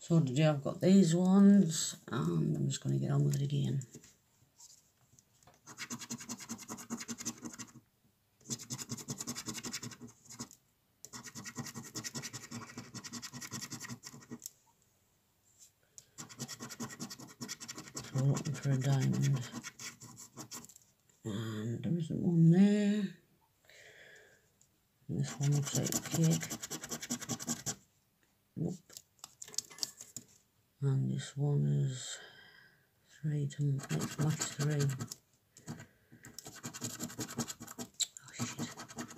So today I've got these ones, and I'm just going to get on with it again. So looking for a diamond, and there isn't one there. And this one looks like a cake. Nope. And this one is 3 to match 3. Oh shit.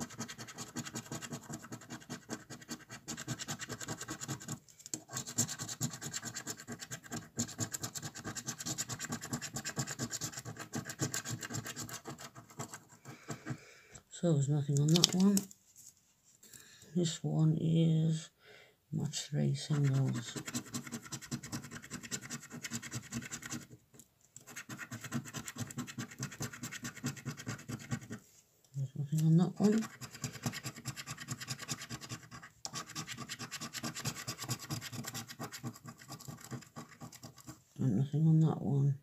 So there's nothing on that one. This one is match 3 singles. There's nothing on that one. And nothing on that one.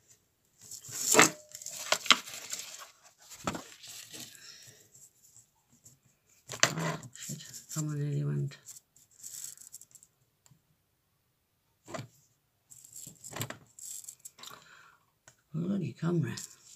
Oh shit, camera nearly went. Bloody camera.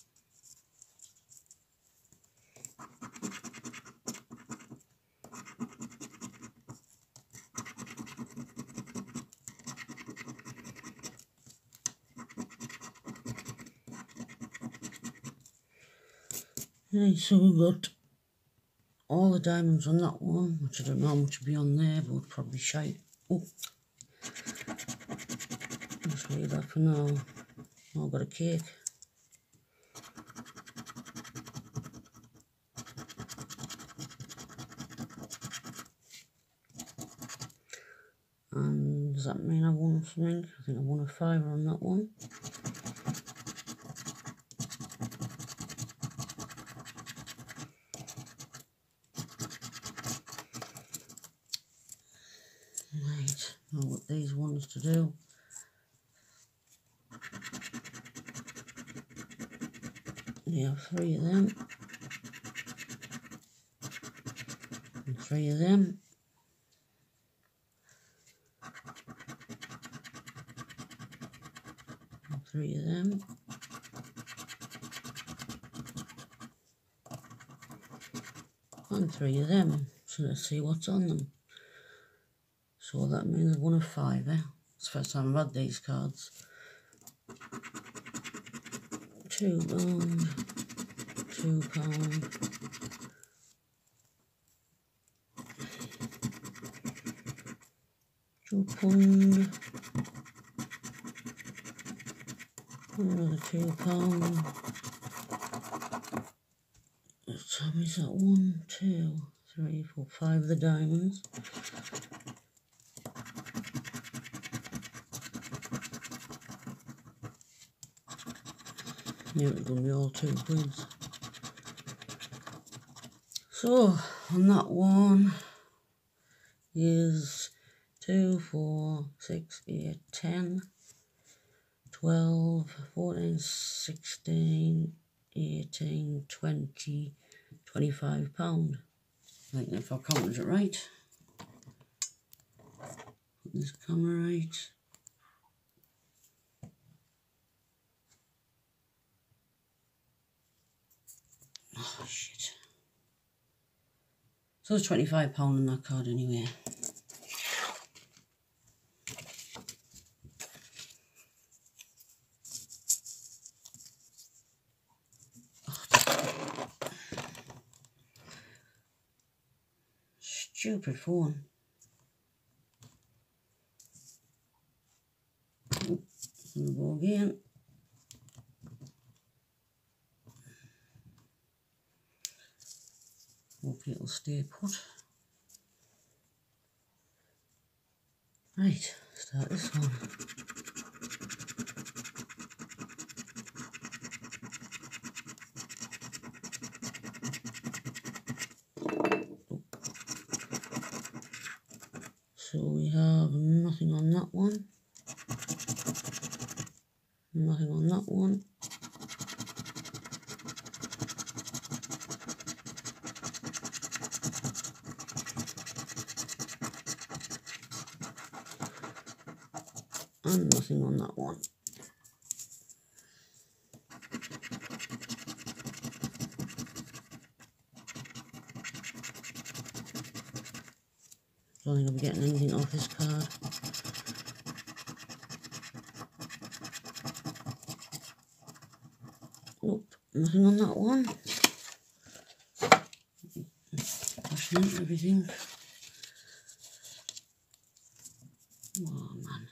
Right, so we've got all the diamonds on that one, which I don't know how much will be on there, but probably shite. Oh, let's leave that for now. Oh, I've got a cake. And does that mean I won something? I think I won a £5 on that one. Right, now what these ones to do. You have 3 of them. And 3 of them. And 3 of them. And 3 of them. So let's see what's on them. So that means I've won a £5. It's the first time I've had these cards. £2, £2, £2, another £2. So is that 1, 2, 3, 4, 5 of the diamonds. Knew it was going to be all 2 quids. So on that one is 2, 4, 6, 8, 10, 12, 14, 16, 18, 20, £25. I think if I counted it right. Put this camera right. Oh shit. So there's £25 on that card anyway. Stupid phone. Oh, gonna go again. Hope it'll stay put. Right, start this one. So we have nothing on that one. Nothing on that one. And nothing on that one. Don't think I'll be getting anything off this card. Nope, nothing on that one. Pushing out everything. Oh man.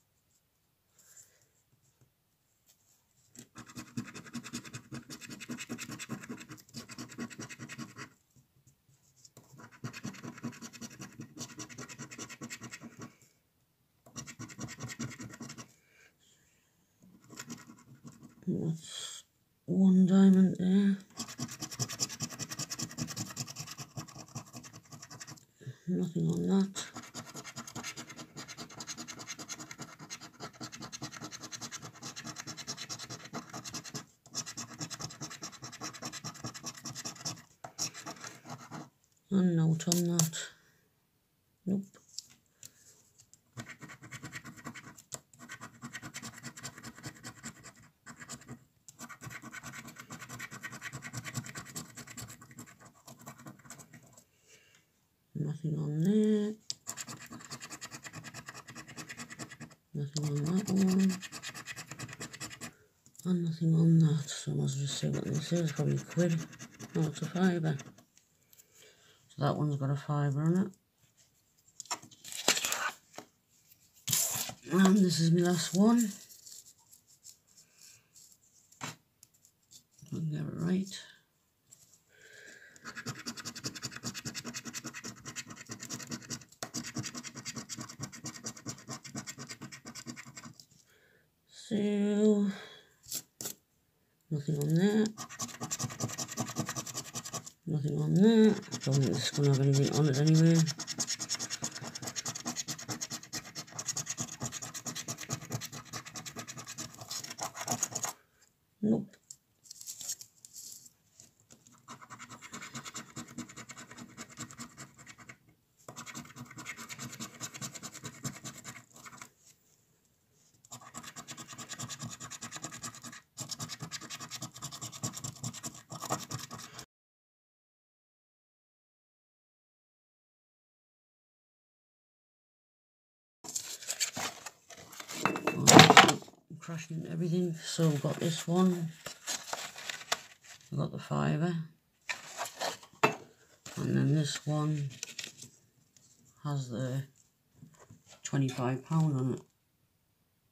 That's one diamond there. Nothing on that. And note on that. Nope. Nothing on there. Nothing on that one. And nothing on that. So I must just see what this is. Probably a quid. No, it's a fiver. So that one's got a fiver on it. And this is my last one. I can get it right. So, nothing on there. Nothing on there. Don't think this is going to have anything on it anyway. Nope. Crashing into everything. So we've got this one. We've got the fiver. And then this one has the £25 on it.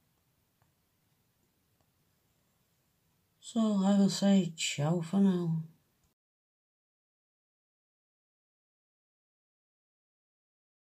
So I will say ciao for now.